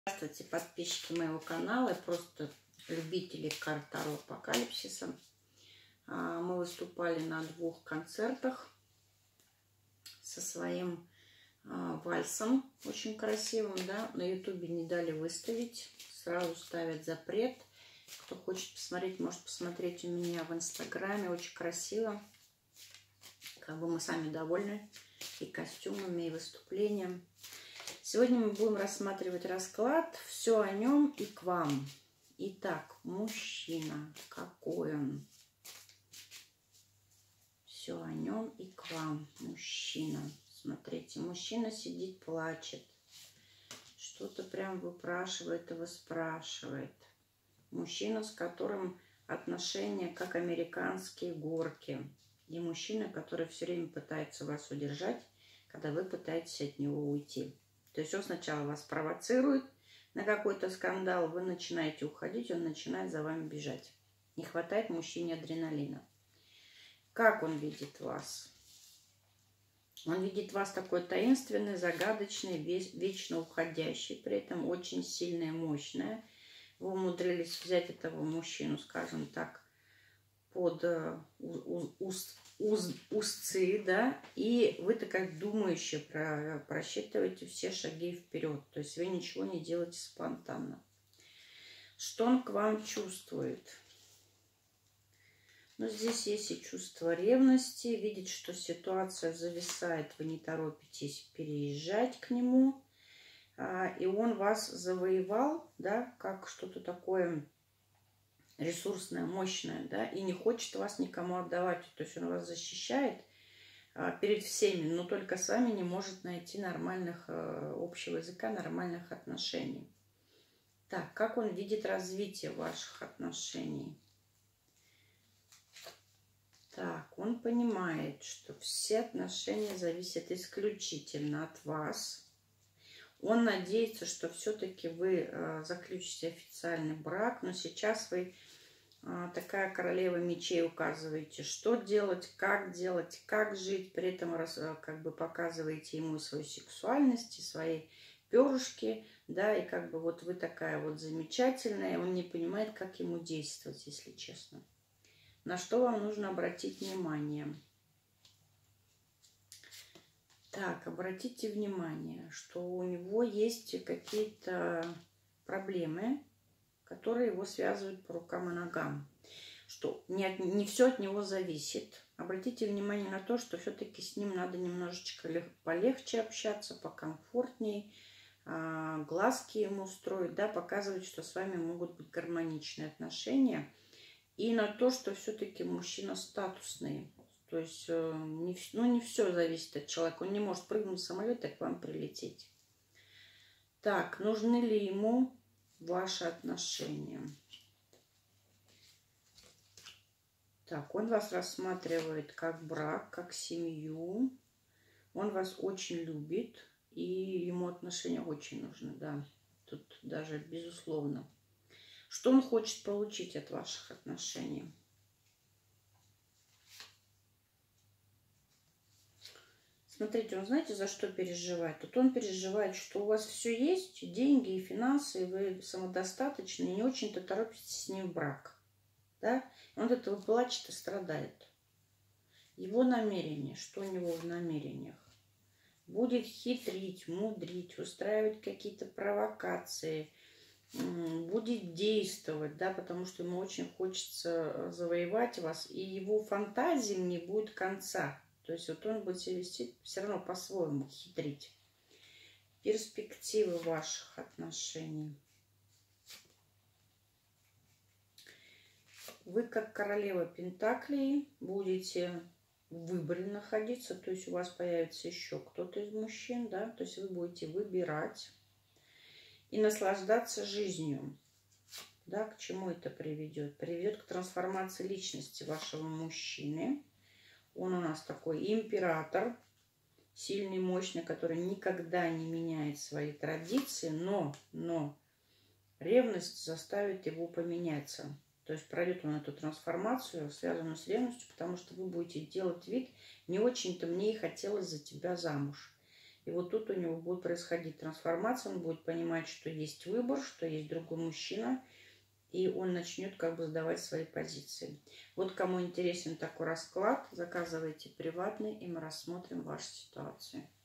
Здравствуйте, подписчики моего канала и просто любители карт Таро Апокалипсиса. Мы выступали на 2 концертах со своим вальсом, очень красивым, да. На ютубе не дали выставить, сразу ставят запрет. Кто хочет посмотреть, может посмотреть у меня в инстаграме, очень красиво. Как бы мы сами довольны и костюмами, и выступлением. Сегодня мы будем рассматривать расклад «Все о нем и к вам». Итак, мужчина, какой он? Все о нем и к вам, мужчина. Смотрите, мужчина сидит, плачет. Что-то прям выпрашивает и выспрашивает. Мужчина, с которым отношения как американские горки. И мужчина, который все время пытается вас удержать, когда вы пытаетесь от него уйти. То есть он сначала вас провоцирует на какой-то скандал, вы начинаете уходить, он начинает за вами бежать. Не хватает мужчине адреналина. Как он видит вас? Он видит вас такой таинственный, загадочный, вечно уходящий, при этом очень сильное, мощное. Вы умудрились взять этого мужчину, скажем так, под узцы, да, и вы как думающие просчитываете все шаги вперед, то есть вы ничего не делаете спонтанно. Что он к вам чувствует? Ну, здесь есть и чувство ревности, видит, что ситуация зависает, вы не торопитесь переезжать к нему, и он вас завоевал, да, как что-то такое ресурсная, мощная, да, и не хочет вас никому отдавать. То есть он вас защищает перед всеми, но только с вами не может найти нормальных, общего языка, нормальных отношений. Так, как он видит развитие ваших отношений? Так, он понимает, что все отношения зависят исключительно от вас. Он надеется, что все-таки вы заключите официальный брак, но сейчас вы такая королева мечей, указываете, что делать, как жить, при этом как бы показываете ему свою сексуальность и свои перышки, да, и как бы вот вы такая вот замечательная, он не понимает, как ему действовать, если честно. На что вам нужно обратить внимание? Так, обратите внимание, что у него есть какие-то проблемы, которые его связывают по рукам и ногам. Что не все от него зависит. Обратите внимание на то, что все-таки с ним надо немножечко полегче общаться, покомфортней, глазки ему строить, да, показывать, что с вами могут быть гармоничные отношения. И на то, что все-таки мужчина статусный. То есть не все зависит от человека. Он не может прыгнуть в самолет и к вам прилететь. Так, нужны ли ему ваши отношения? Так, он вас рассматривает как брак, как семью. Он вас очень любит. И ему отношения очень нужны, да. Тут даже безусловно. Что он хочет получить от ваших отношений? Смотрите, он знаете, за что переживает? Тут он переживает, что у вас все есть, деньги и финансы, и вы самодостаточны, и не очень-то торопитесь с ним в брак. Да? Он от этого плачет и страдает. Его намерение, что у него в намерениях? Будет хитрить, мудрить, устраивать какие-то провокации, будет действовать, да, потому что ему очень хочется завоевать вас, и его фантазиям не будет конца. То есть вот он будет себя вести все равно по-своему, хитрить. Перспективы ваших отношений. Вы как королева Пентаклей будете в выборе находиться, то есть у вас появится еще кто-то из мужчин, да, то есть вы будете выбирать и наслаждаться жизнью. Да, к чему это приведет? Приведет к трансформации личности вашего мужчины. Он у нас такой император, сильный, мощный, который никогда не меняет свои традиции, но ревность заставит его поменяться. То есть пройдет он эту трансформацию, связанную с ревностью, потому что вы будете делать вид, не очень-то мне и хотелось за тебя замуж. И вот тут у него будет происходить трансформация, он будет понимать, что есть выбор, что есть другой мужчина, и он начнет как бы сдавать свои позиции. Вот кому интересен такой расклад, заказывайте приватный, и мы рассмотрим вашу ситуацию.